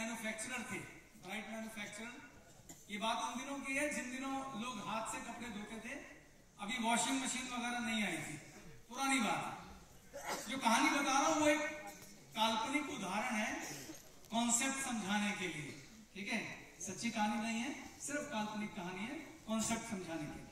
Manufacturer थे, bright manufacturer. ये बात उन दिनों की है जिन दिनों लोग हाथ से कपड़े धोते थे, अभी वॉशिंग मशीन वगैरह नहीं आई थी, पुरानी बात। जो कहानी बता रहा हूं वो एक काल्पनिक उदाहरण है कॉन्सेप्ट समझाने के लिए, ठीक है, सच्ची कहानी नहीं है, सिर्फ काल्पनिक कहानी है कॉन्सेप्ट समझाने के लिए।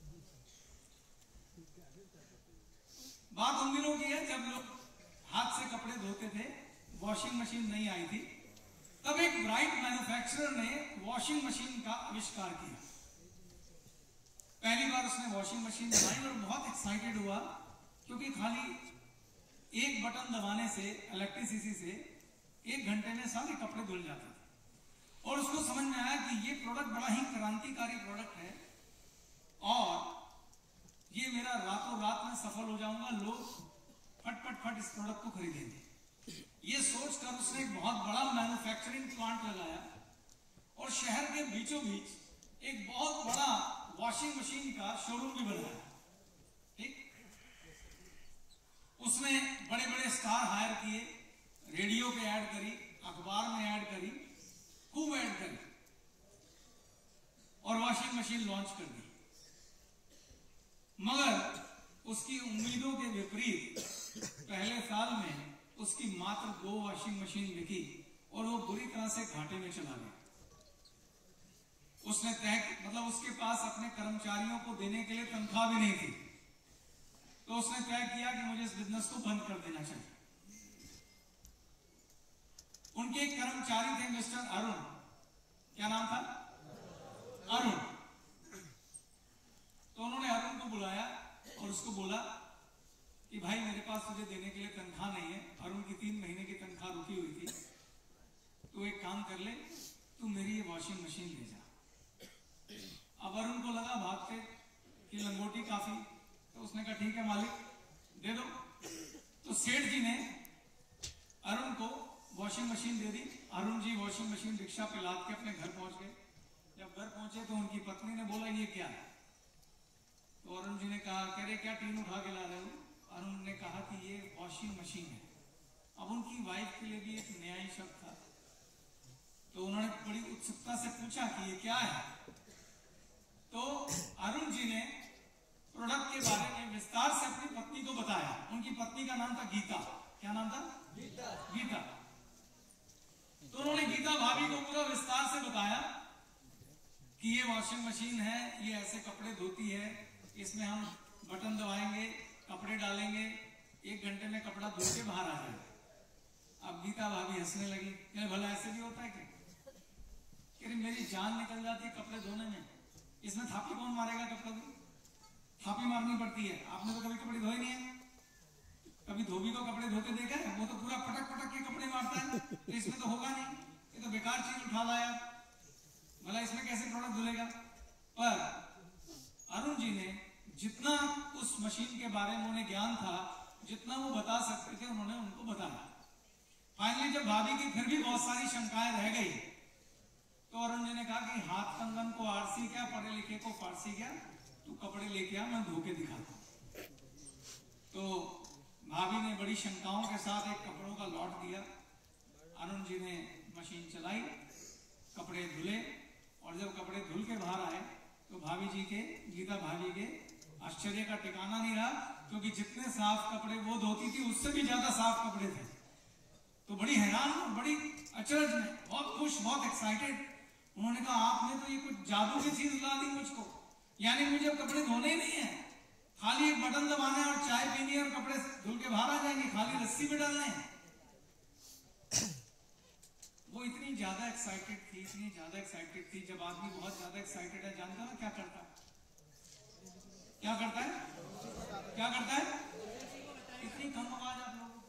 बात उन दिनों की है जब लोग हाथ से कपड़े धोते थे, वॉशिंग मशीन नहीं आई थी। तब एक ब्राइट मैन्युफैक्चरर ने वॉशिंग मशीन का आविष्कार किया। पहली बार उसने वॉशिंग मशीन बनाई और बहुत एक्साइटेड हुआ, क्योंकि खाली एक बटन दबाने से, इलेक्ट्रिसिटी से 1 घंटे में सारे कपड़े धुल जाते थे। और उसको समझ में आया कि ये प्रोडक्ट बड़ा ही क्रांतिकारी प्रोडक्ट है और ये मेरा रातों रात में सफल हो जाऊंगा, लोग फट इस प्रोडक्ट को खरीदेंगे। ये सोचकर उसने एक बहुत बड़ा मैन्युफैक्चरिंग प्लांट लगाया और शहर के बीचों बीच एक बहुत बड़ा वॉशिंग मशीन का शोरूम भी बनाया, ठीक। उसने बड़े बड़े स्टार हायर किए, रेडियो पे ऐड करी, अखबार में ऐड करी, खूब ऐड करी और वॉशिंग मशीन लॉन्च कर दी। मगर उसकी उम्मीदों के विपरीत पहले साल में उसकी मात्र 2 वॉशिंग मशीन बिकी और वो बुरी तरह से घाटे में चला गया। उसने मतलब उसके पास अपने कर्मचारियों को देने के लिए तनख्वाह भी नहीं थी, तो उसने तय किया कि मुझे इस बिजनेस को बंद कर देना चाहिए। उनके एक कर्मचारी थे मिस्टर अरुण, क्या नाम था? अरुण। तो उन्होंने अरुण को बुलाया और उसको बोला कि भाई मेरे पास तुझे देने के लिए तनख्वाह नहीं है, अरुण की 3 महीने की तनख्वाह रुकी हुई थी, तो एक काम कर ले, तू मेरी ये वॉशिंग मशीन ले जा। अब अरुण को लगा भागते कि लंगोटी काफी, तो उसने कहा ठीक है मालिक दे दो। तो सेठ जी ने अरुण को वॉशिंग मशीन दे दी। Arun ji washing machine rickshaw पे लाद के अपने घर पहुंच गए। जब घर पहुंचे तो उनकी पत्नी ने बोला ये क्या है? तो अरुण जी ने कहा कह रहे क्या टीन उठा के ला रहे हो? अरुण ने कहा कि ये वॉशिंग मशीन है। अब उनकी वाइफ के लिए भी एक नया ही शब्द था, तो उन्होंने बड़ी उत्सुकता से पूछा कि ये क्या है। तो अरुण जी ने प्रोडक्ट के बारे में विस्तार से अपनी पत्नी को बताया। उनकी पत्नी का नाम था गीता। क्या नाम था? गीता। तो उन्होंने गीता भाभी को पूरा विस्तार से बताया कि ये वॉशिंग मशीन है, ये ऐसे कपड़े धोती है, इसमें हम बटन दबाएंगे, कपड़े डालेंगे, 1 घंटे में कपड़ा धो के बाहर आ जाएगा। अब गीता भाभी हंसने लगी, भला ऐसे भी होता है क्या? कह रही मेरी जान निकल जाती है कपड़े धोने में, इसमें थापी कौन मारेगा? कपड़े को थापी मारनी पड़ती है। आपने तो कभी कपड़े धोए नहीं है, कभी धोबी को कपड़े धोते देखा है? वो तो पूरा पटक के कपड़े मारता है, तो इसमें तो होगा नहीं, ये तो बेकार चीज उठा लाया, भला इसमें कैसे प्रोडक्ट धुलेगा? पर अरुण जी ने जितना उस मशीन के बारे में उन्हें ज्ञान था, जितना वो बता सकते थे, उन्होंने उनको बताया। फाइनली जब भाभी की फिर भी बहुत सारी शंकाएं रह गई, तो अरुण जी ने कहा कि हाथ कंगन को आरसी क्या, पढ़े लिखे को फारसी क्या, तू कपड़े लेके आ, मैं धो के दिखाता हूं। तो भाभी ने बड़ी शंकाओं के साथ एक कपड़ों का लॉट दिया। अरुण जी ने मशीन चलाई, कपड़े धुले, और जब कपड़े धुल के बाहर आए तो भाभी जी के, गीता भाभी के आश्चर्य का ठिकाना नहीं रहा, क्योंकि जितने साफ कपड़े वो धोती थी उससे भी ज्यादा साफ कपड़े थे। तो बड़ी हैरान और बड़ी अचरज में, बहुत खुश, बहुत एक्साइटेड। उन्होंने कहा आपने तो ये कुछ जादू की चीज ला दी मुझको, यानी मुझे अब कपड़े धोने ही नहीं है, खाली एक बटन दबाना है और चाय पीनी है और कपड़े धुल के बाहर आ जाएंगे, खाली रस्सी में डालना है। वो इतनी ज्यादा एक्साइटेड थी, इतनी ज्यादा एक्साइटेड थी। जब आदमी बहुत ज्यादा एक्साइटेड है, जानता है क्या करता है? क्या करता है? क्या करता है? इतनी कम आवाज आप लोग।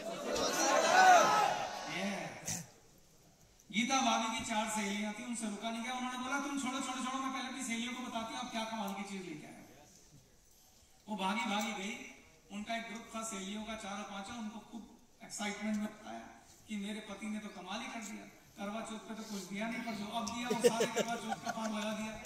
गीता भाभी की 4 सहेलियां थी, उनसे रुका नहीं गया। उन्होंने बोला तुम छोड़ो छोड़ो छोड़ो, मैं पहले अपनी सहेलियों को बताती हूँ आप क्या कमाल की चीज लेके आए। वो भागी भागी गई। उनका एक ग्रुप था सहेलियों का, 4-5, उनको खूब एक्साइटमेंट में बताया कि मेरे पति ने तो कमाल ही कर दिया, करवा चौथ पे तो कुछ दिया नहीं, पर जो अब दिया वो सारे करवा चौथ का पान लगा दिया।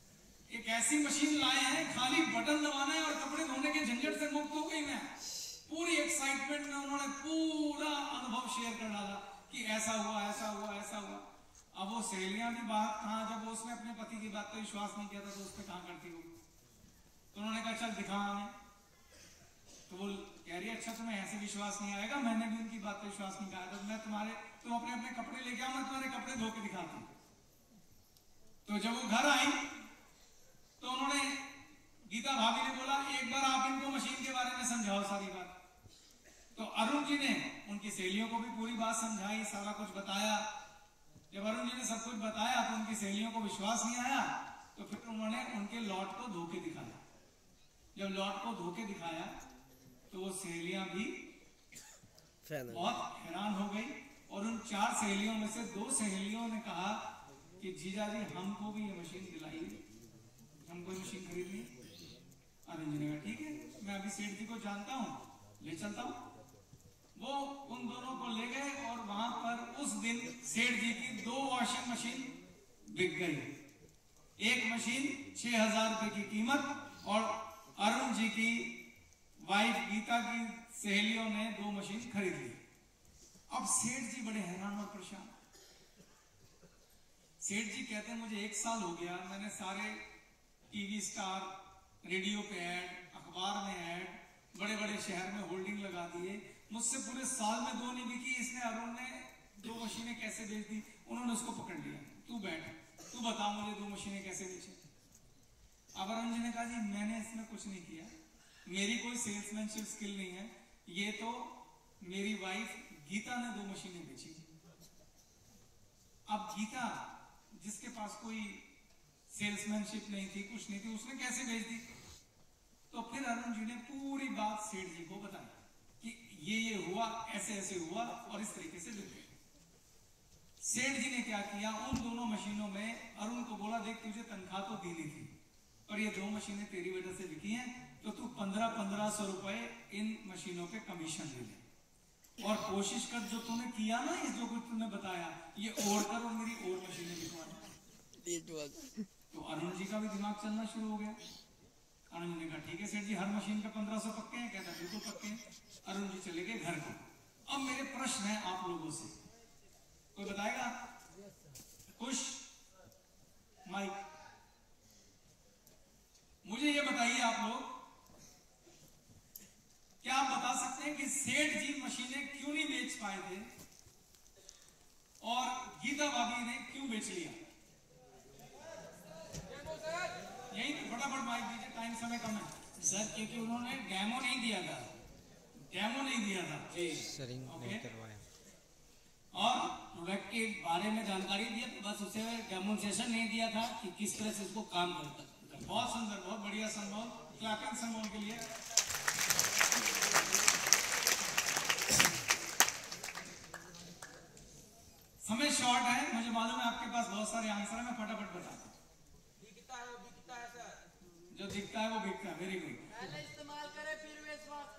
एक ऐसी मशीन लाए हैं, खाली बटन दबाना है और कपड़े धोने के झंझट से मुक्त हो गई मैं। पूरी एक्साइटमेंट में उन्होंने पूरा अनुभव शेयर कर डाला कि ऐसा हुआ ऐसा हुआ ऐसा हुआ। अब वो सहेलियां भी बात कहां, जब उसने अपने पति की बात पर विश्वास नहीं किया था तो उस पर कहां करती हो। तो उन्होंने कहा चल दिखा हमें। तो वो कह रही अच्छा तुम्हें ऐसे विश्वास नहीं आएगा, मैंने भी उनकी बात पर विश्वास नहीं किया, तो मैं तुम अपने अपने कपड़े लेके आओ, मैं तुम्हारे कपड़े धो के दिखाती हूँ। तो जब वो घर आई तो उन्होंने, गीता भाभी ने बोला एक बार आप इनको मशीन के बारे में समझाओ सारी बात। तो अरुण जी ने उनकी सहेलियों को भी पूरी बात समझाई, सारा कुछ बताया। जब अरुण जी ने सब कुछ बताया तो उनकी सहेलियों को विश्वास नहीं आया, तो फिर उन्होंने उनके लॉट को धोके दिखाया। जब लॉट को धोके दिखाया तो वो सहेलियां भी बहुत हैरान हो गई, और उन 4 सहेलियों में से 2 सहेलियों ने कहा कि जीजा जी हमको भी ये मशीन दिलाइए, हमको मशीन खरीदनी। अरुण जी ने कहा ठीक है, मैं अभी सेठ जी को जानता हूँ, ले चलता हूँ। वो उन दोनों को ले गए और वहां पर उस दिन सेठ जी की 2 वॉशिंग मशीन बिक गई। एक मशीन 6,000 रुपए की कीमत, और अरुण जी की वाइफ गीता की सहेलियों ने 2 मशीन खरीद ली। अब सेठ जी बड़े हैरान और परेशान। सेठ जी कहते हैं मुझे 1 साल हो गया, मैंने सारे टीवी स्टार, रेडियो पे ऐड, अखबार में ऐड, बड़े बड़े शहर में होल्डिंग लगा दिए, मुझसे पूरे साल में 2 नहीं बिकी, इसने अरुण ने 2 मशीनें कैसे बेच दी। उन्होंने उसको पकड़ लिया, तू बैठ, तू बता मुझे 2 मशीनें कैसे बेची। अब अरुण जी ने कहा जी मैंने इसमें कुछ नहीं किया, मेरी कोई सेल्समैनशिप स्किल नहीं है, ये तो मेरी वाइफ गीता ने 2 मशीनें बेची। अब गीता जिसके पास कोई सेल्समैनशिप नहीं थी, कुछ नहीं थी, उसने कैसे बेच दी। तो फिर अरुण जी ने पूरी बात सेठ जी को बताई कि ये हुआ, ऐसे ऐसे हुआ और इस तरीके से बिक गई। सेठ जी ने क्या किया, उन दोनों मशीनों में अरुण को बोला देख तुझे तनख्वाह तो देनी थी, पर ये 2 मशीनें तेरी वजह से बिकी हैं, तो तू 1500 रुपए इन मशीनों पे कमीशन ले ले, और कोशिश कर जो तूने किया ना, ये जो कुछ तूने बताया ये और कर, और मेरी और मशीनें बिकवा। तो अरुण जी का भी दिमाग चलना शुरू हो गया। अरुण जी ने कहा ठीक है सेठ जी, हर मशीन पे 1500 पक्के हैं। कहता बिल्कुल पक्के हैं। अरुण जी चले गए घर को। अब मेरे प्रश्न है आप लोगों से, कोई बताएगा? कुछ माइक, मुझे ये बताइए आप लोग, क्या आप बता सकते हैं कि सेठ जी मशीनें क्यों नहीं बेच पाए थे और गीता भाभी ने क्यों बेच लिया? यही फटाफट माइक दीजिए, टाइम समय कम है सर, क्योंकि उन्होंने डेमो नहीं दिया था। डेमो नहीं दिया था नहीं करवाया, और प्रोडक्ट के बारे में जानकारी दिया, बस उसे डेमोन्स्ट्रेशन नहीं दिया था कि किस तरह से इसको काम करता। बहुत सुंदर, बहुत बढ़िया संबोल, क्लैपिंग संबोल के लिए। समय शॉर्ट है, मुझे मालूम है आपके पास बहुत सारे आंसर है, मैं फटाफट बताता हूँ। जो दिखता है वो बिकता है। वेरी गुड, पहले इस्तेमाल करें फिर विश्वास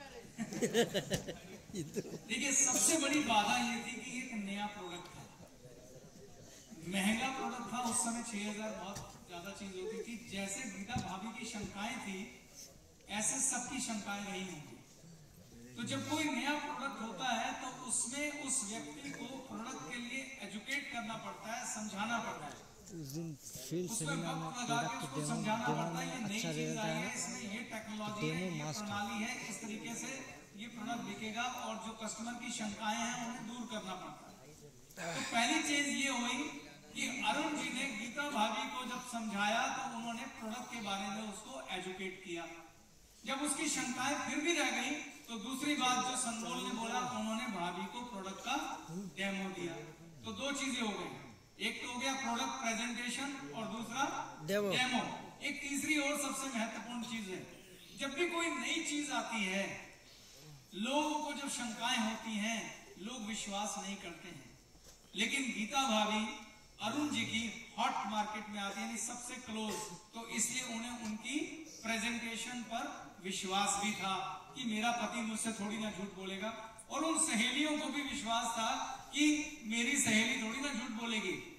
करें। देखिए सबसे बड़ी बाधा ये थी कि एक नया प्रोडक्ट था, महंगा प्रोडक्ट था, उस समय 6000 बहुत ज्यादा चीज होती थी। जैसे गीता भाभी की शंकाएं थी ऐसे सबकी शंकाएं रही होंगी। तो जब कोई नया प्रोडक्ट होता है तो उसमें उस व्यक्ति को प्रोडक्ट के लिए एजुकेट करना पड़ता है, समझाना पड़ता है, उसमें वक्त लगा के उसको समझाना पड़ता है, ये नई चीज आई है, इसमें ये टेक्नोलॉजी है, ये प्रणाली है, इस तरीके से ये प्रोडक्ट बिकेगा, और जो कस्टमर की शंकाएं हैं उन्हें दूर करना पड़ता है। तो पहली चीज ये हुई कि अरुण जी ने गीता भाभी को जब समझाया तो उन्होंने प्रोडक्ट के बारे में उसको एजुकेट किया। जब उसकी शंकाएं फिर भी रह गई तो दूसरी बात जो संबोल ने बोला, उन्होंने भाभी को प्रोडक्ट का डेमो दिया। तो 2 चीजें हो गई, एक तो हो गया प्रोडक्ट प्रेजेंटेशन और दूसरा डेमो। एक तीसरी और सबसे महत्वपूर्ण चीज है, जब भी कोई नई चीज आती है लोगों को जब शंकाएं होती हैं, लोग विश्वास नहीं करते हैं, लेकिन गीता भाभी अरुण जी की हॉट मार्केट में आती है, यानी सबसे क्लोज, तो इसलिए उन्हें उनकी प्रेजेंटेशन पर विश्वास भी था कि मेरा पति मुझसे थोड़ी ना झूठ बोलेगा, और उन सहेलियों को भी विश्वास था कि मेरी सहेली थोड़ी ना झूठ बोलेगी।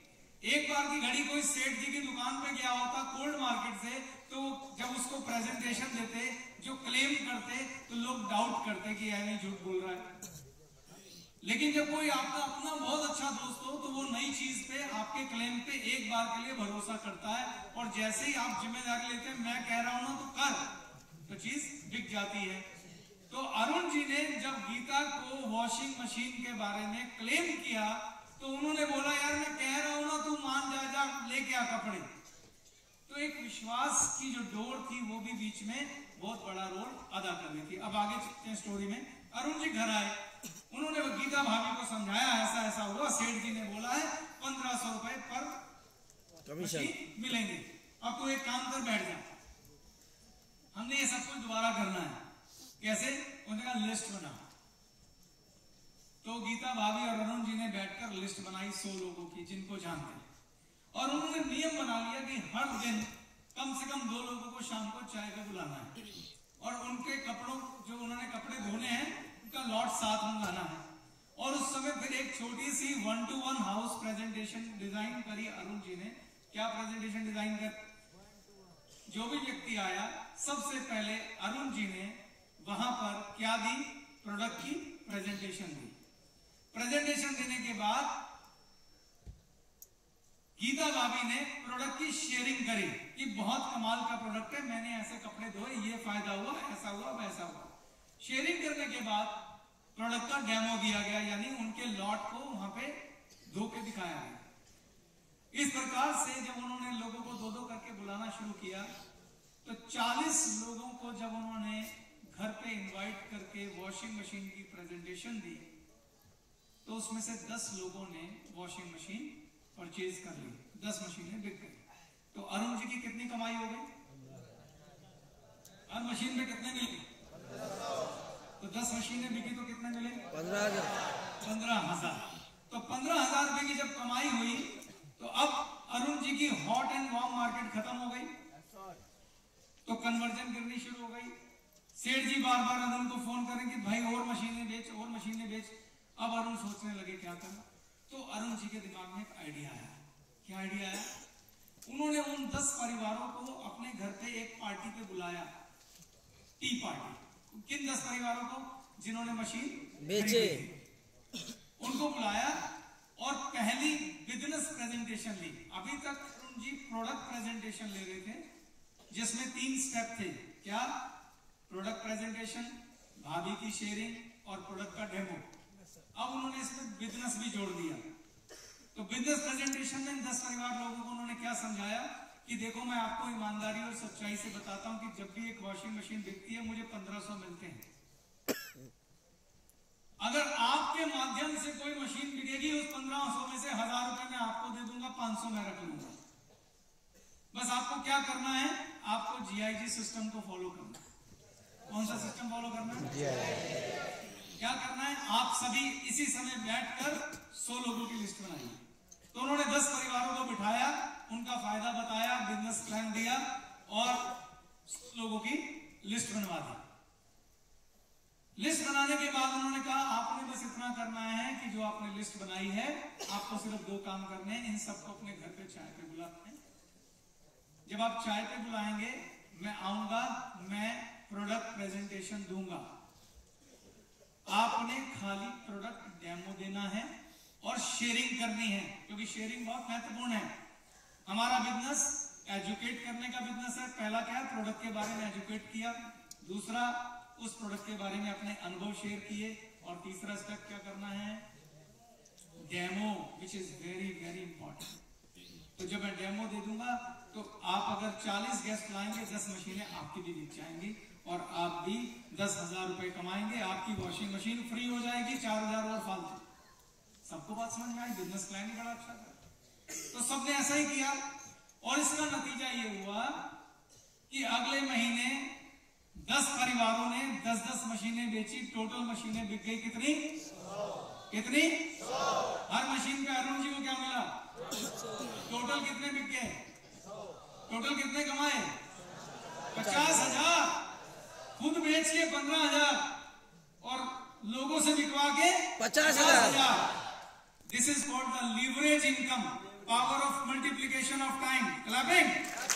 एक बार की घड़ी कोई सेठ जी की दुकान पे गया होता कोल्ड मार्केट से, तो जब उसको प्रेजेंटेशन देते, जो क्लेम करते, तो लोग डाउट करते कि यह नहीं झूठ बोल रहा है। लेकिन जब कोई आपका अपना बहुत अच्छा दोस्त हो, तो वो नई चीज पे, आपके क्लेम पे एक बार के लिए भरोसा करता है, और जैसे ही आप जिम्मेदारी लेते हैं, मैं कह रहा हूं ना तो कर, तो चीज बिक जाती है। तो अरुण जी ने जब गीता को वॉशिंग मशीन के बारे में क्लेम किया, तो उन्होंने बोला यार मैं कह रहा हूं ना, तू मान जा लेके आ कपड़े। तो एक विश्वास की जो डोर थी वो भी बीच में बहुत बड़ा रोल अदा कर रही थी। अब आगे चलते हैं स्टोरी में। अरुण जी घर आए, उन्होंने गीता भाभी को समझाया ऐसा ऐसा हुआ, सेठ जी ने बोला है 1500 रुपए पर कमीशन मिलेंगे, अब तो एक काम कर बैठ जा, हमने ये सब कुछ दोबारा करना है। कैसे? उन्होंने कहा लिस्ट बना। तो गीता भाभी और अरुण जी ने बैठकर लिस्ट बनाई 100 लोगों की जिनको जानते हैं, और उन्होंने नियम बना लिया कि हर दिन कम से कम 2 लोगों को शाम को चाय पे बुलाना है, और उनके कपड़ों, जो उन्होंने कपड़े धोने हैं, उनका लॉट साथ मंगाना है। और उस समय फिर एक छोटी सी 1-to-1 हाउस प्रेजेंटेशन डिजाइन करी अरुण जी ने। क्या प्रेजेंटेशन डिजाइन कर? जो भी व्यक्ति आया, सबसे पहले अरुण जी ने वहां पर क्या दी? प्रोडक्ट की प्रेजेंटेशन दी। प्रेजेंटेशन देने के बाद गीता भाभी ने प्रोडक्ट की शेयरिंग करी कि बहुत कमाल का प्रोडक्ट है, मैंने ऐसे कपड़े धोए, ये फायदा हुआ, ऐसा हुआ, वैसा हुआ। शेयरिंग करने के बाद प्रोडक्ट का डेमो दिया गया, यानी उनके लॉट को वहां पे धो के दिखाया गया। इस प्रकार से जब उन्होंने लोगों को 2-2 करके बुलाना शुरू किया, तो 40 लोगों को जब उन्होंने घर पे इनवाइट करके वॉशिंग मशीन की प्रेजेंटेशन दी, तो उसमें से 10 लोगों ने वॉशिंग मशीन परचेज कर ली, 10 मशीनें बिक गई। तो अरुण जी की कितनी कमाई हो गई? हर मशीन में कितने मिले? तो 10 मशीनें बिकी तो कितने मिले? 15,000। तो 15,000 रुपए की जब कमाई हुई, तो अब अरुण जी की हॉट एंड वार्म मार्केट खत्म हो गई, तो कन्वर्जन करनी शुरू हो गई। सेठ जी बार बार अरुण को फोन करें कि भाई और मशीनें बेच, और मशीनें बेच। अब अरुण सोचने लगे क्या करना। तो अरुण जी के दिमाग में एक आइडिया आया। क्या आइडिया आया? उन्होंने उन 10 परिवारों को अपने घर पे एक पार्टी पे बुलाया, टी पार्टी। किन 10 परिवारों को? जिन्होंने मशीन बेचे, उनको बुलाया और पहली बिजनेस प्रेजेंटेशन ली। अभी तक अरुण जी प्रोडक्ट प्रेजेंटेशन ले रहे थे, जिसमें 3 स्टेप थे। क्या? प्रोडक्ट प्रेजेंटेशन, भाभी की शेयरिंग और प्रोडक्ट का डेमो। अब उन्होंने इसमें बिजनेस भी जोड़ दिया। तो बिजनेस प्रेजेंटेशन में 10 परिवार लोगों को उन्होंने क्या समझाया कि देखो, मैं आपको ईमानदारी और सच्चाई से बताता हूं कि जब भी एक वॉशिंग मशीन बिकती है, मुझे 1500 मिलते हैं। अगर आपके माध्यम से कोई मशीन बिकेगी, उस 1500 में से 1000 रुपए मैं आपको दे दूंगा, 500 मैं रख लूंगा। बस आपको क्या करना है? आपको GIG सिस्टम को फॉलो करना है। कौन सा सिस्टम फॉलो करना है? क्या करना है? आप सभी इसी समय बैठकर 100 लोगों की लिस्ट बनाइए। तो उन्होंने 10 परिवारों को बिठाया, उनका फायदा बताया, बिजनेस प्लान दिया और लोगों की लिस्ट बनवा दी। लिस्ट बनाने के बाद उन्होंने कहा आपने बस इतना करना है कि जो आपने लिस्ट बनाई है, आपको सिर्फ 2 काम करने हैं। इन सबको अपने घर पे चाय पे बुलाते हैं। जब आप चाय पे बुलाएंगे, मैं आऊंगा, मैं प्रोडक्ट प्रेजेंटेशन दूंगा। आपने खाली प्रोडक्ट डेमो देना है और शेयरिंग करनी है, क्योंकि शेयरिंग बहुत महत्वपूर्ण है। हमारा बिजनेस एजुकेट करने का बिजनेस है। पहला क्या है? प्रोडक्ट के बारे में एजुकेट किया। दूसरा, उस प्रोडक्ट के बारे में अपने अनुभव शेयर किए। और तीसरा स्टेप क्या करना है? Demo, which is very very important. तो जब मैं डेमो दे दूंगा, तो आप अगर 40 गेस्ट लाएंगे, 10 मशीनें आपकी भी बिक जाएंगी और आप भी 10,000 रुपए कमाएंगे। आपकी वॉशिंग मशीन फ्री हो जाएगी, 4,000 और फालतू। सबको बात समझ में आई? बिजनेस प्लान ही बड़ा अच्छा था। तो सबने ऐसा ही किया और इसका नतीजा ये हुआ कि अगले महीने 10 परिवारों ने 10-10 मशीनें बेची। टोटल मशीनें बिक गई कितनी? कितनी? हर मशीन पे अरुण जी को क्या मिला? टोटल कितने बिक गए? टोटल कितने कमाए? 50,000। खुद बेच के 15,000 और लोगों से बिकवा के 50,000। This is called the leverage income. Power of multiplication of time, clapping.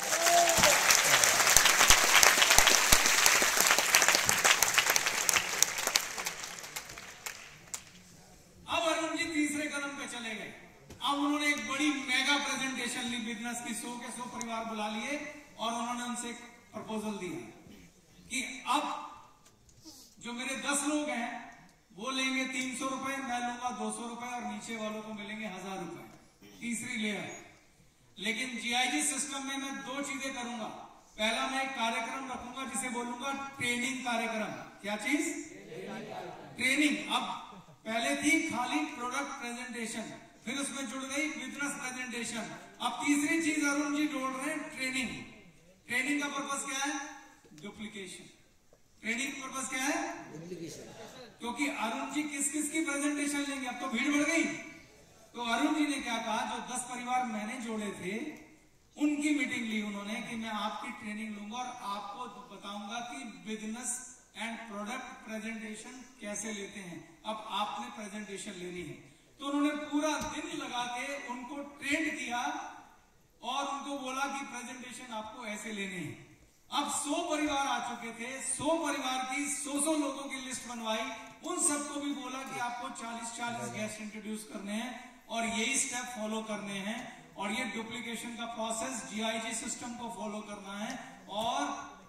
अब अरुण जी तीसरे कदम पे चले गए। अब उन्होंने एक बड़ी मेगा प्रेजेंटेशन ली बिजनेस की, 100 के 100 परिवार बुला लिए और उन्होंने उनसे एक प्रपोजल दिया कि अब जो मेरे 10 लोग हैं वो लेंगे 300 रुपए, मैं लूंगा 200 रुपए और नीचे वालों को मिलेंगे 1000 रुपए, तीसरी लेयर। लेकिन जीआईजी सिस्टम में मैं 2 चीजें करूंगा। पहला, मैं एक कार्यक्रम रखूंगा जिसे बोलूंगा ट्रेनिंग कार्यक्रम। क्या चीज? ट्रेनिंग। अब पहले थी खाली प्रोडक्ट प्रेजेंटेशन, फिर उसमें जुड़ गई बिजनेस प्रेजेंटेशन। अब तीसरी चीज अरुण जी जोड़ रहे हैं, ट्रेनिंग। ट्रेनिंग का पर्पस क्या है? डुप्लीकेशन। ट्रेनिंग का पर्पस क्या है? डुप्लीकेशन। क्योंकि अरुण जी किस किस की प्रेजेंटेशन लेंगे, अब तो भीड़ बढ़ गई। तो अरुण जी ने क्या कहा, जो 10 परिवार मैंने जोड़े थे उनकी मीटिंग ली उन्होंने कि मैं आपकी ट्रेनिंग लूंगा और आपको बताऊंगा कि बिजनेस एंड प्रोडक्ट प्रेजेंटेशन कैसे लेते हैं। अब आपने प्रेजेंटेशन लेनी है। तो उन्होंने पूरा दिन लगा के उनको ट्रेन किया और उनको बोला कि प्रेजेंटेशन आपको ऐसे लेनी है। अब 100 परिवार आ चुके थे, 100 परिवार की 100 लोगों की लिस्ट बनवाई, उन सबको भी बोला कि आपको 40 गेस्ट इंट्रोड्यूस करने हैं और यही स्टेप फॉलो करने हैं और ये डुप्लीकेशन का प्रोसेस जीआईजी सिस्टम को फॉलो करना है। और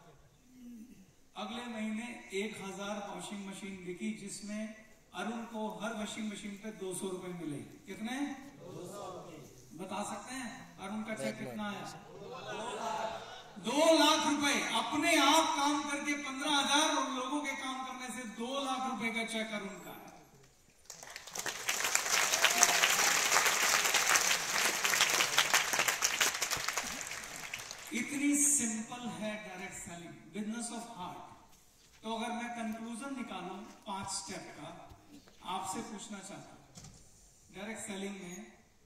अगले महीने 1000 वॉशिंग मशीन बिकी, जिसमें अरुण को हर वॉशिंग मशीन पे 200 रुपए मिले। कितने? 200। बता सकते हैं अरुण का चेक कितना है? 2 लाख रुपए। अपने आप काम करके 15,000 और लोगों के काम करने से 2 लाख रुपए का चेक अरुण का है। इतनी सिंपल है direct selling, business of heart. तो अगर मैं कंक्लूजन निकालूं 5 स्टेप का, आपसे पूछना चाहता हूं डायरेक्ट सेलिंग में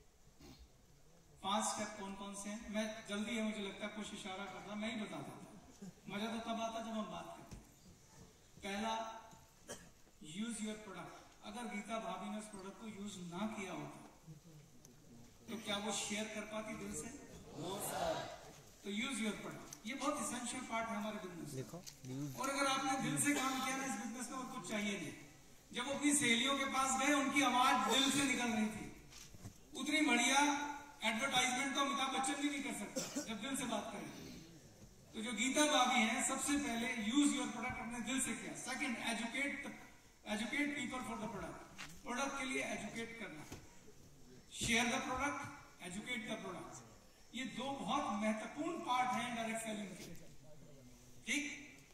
5 स्टेप कौन कौन से हैं? मैं जल्दी है, मुझे लगता है कुछ इशारा करना, मैं ही बता देता। मजा तो तब आता जब हम बात करते। पहला, यूज योर प्रोडक्ट। अगर गीता भाभी ने उस प्रोडक्ट को यूज ना किया होता तो क्या वो शेयर कर पाती दिल से? No sir. तो यूज योर प्रोडक्ट, ये बहुत इसेंशियल पार्ट है हमारे बिजनेस। और अगर आपने दिल से काम किया ना इस बिजनेस में, और कुछ चाहिए नहीं। जब अपनी सहेलियों के पास गए, उनकी आवाज दिल से निकल रही थी। उतनी बढ़िया एडवर्टाइजमेंट तो अमिताभ बच्चन भी नहीं कर सकता जब दिल से बात करें। तो जो गीता भाभी हैं, सबसे पहले यूज योर प्रोडक्ट अपने दिल से किया। Second, educate people for the product. Product के लिए एजुकेट करना। Share the product, educate the product. ये 2 बहुत महत्वपूर्ण पार्ट हैं डायरेक्ट सेलिंग के। ठीक।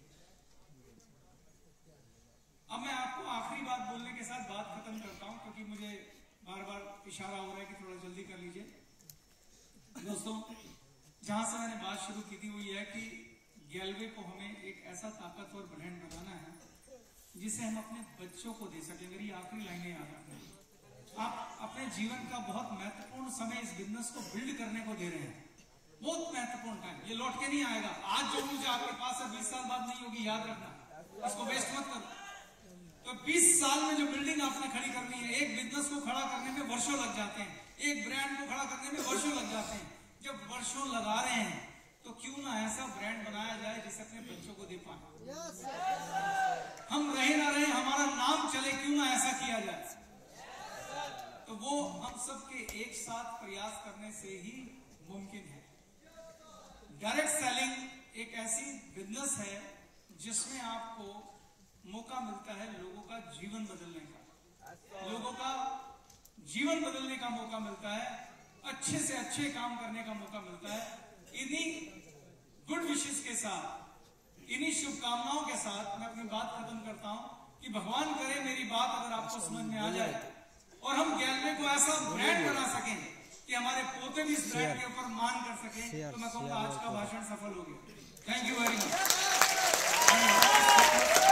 अब मैं आपको आखिरी बात बोलने के साथ बात खत्म करता हूं, क्योंकि मुझे बार बार इशारा हो रहा है कि थोड़ा जल्दी कर लीजिए। दोस्तों, जहां से मैंने बात शुरू की थी वो ये है कि गैलवे को हमें एक ऐसा ताकतवर ब्रांड बनाना है जिसे हम अपने बच्चों को दे सकें। मेरी आखिरी लाइनें याद रखना। आप अपने जीवन का बहुत महत्वपूर्ण समय इस बिजनेस को बिल्ड करने को दे रहे हैं। बहुत महत्वपूर्ण टाइम, ये लौट के नहीं आएगा। आज जो ऊर्जा आपके पास है 20 साल बाद नहीं होगी, याद रखना। इसको वेस्ट मत करो। तो 20 साल में जो बिल्डिंग आपने खड़ी करनी है, एक बिजनेस को खड़ा करने में वर्षों लग जाते हैं, एक ब्रांड को खड़ा करने में वर्षों लग जाते हैं। जब वर्षों लगा रहे हैं तो क्यों ना ऐसा ब्रांड बनाया जाए जिसे अपने बच्चों को दे पाए। हम रहे ना रहे, हमारा नाम चले, क्यों ना ऐसा किया जाए। तो वो हम सबके एक साथ प्रयास करने से ही मुमकिन है। डायरेक्ट सेलिंग एक ऐसी बिजनेस है जिसमें आपको मौका मिलता है लोगों का जीवन बदलने का, लोगों का जीवन बदलने का मौका मिलता है, अच्छे से अच्छे काम करने का मौका मिलता है। इन्हीं गुड विशेस के साथ, इन्हीं शुभकामनाओं के साथ मैं अपनी बात खत्म करता हूं कि भगवान करे मेरी बात अगर आपको समझ में आ जाए और हम गैलवे को ऐसा ब्रांड बना सकें कि हमारे पोते भी इस ब्रांड के ऊपर मान कर सकें, तो मैं कहूँगा आज का भाषण सफल हो गया। Thank you very much.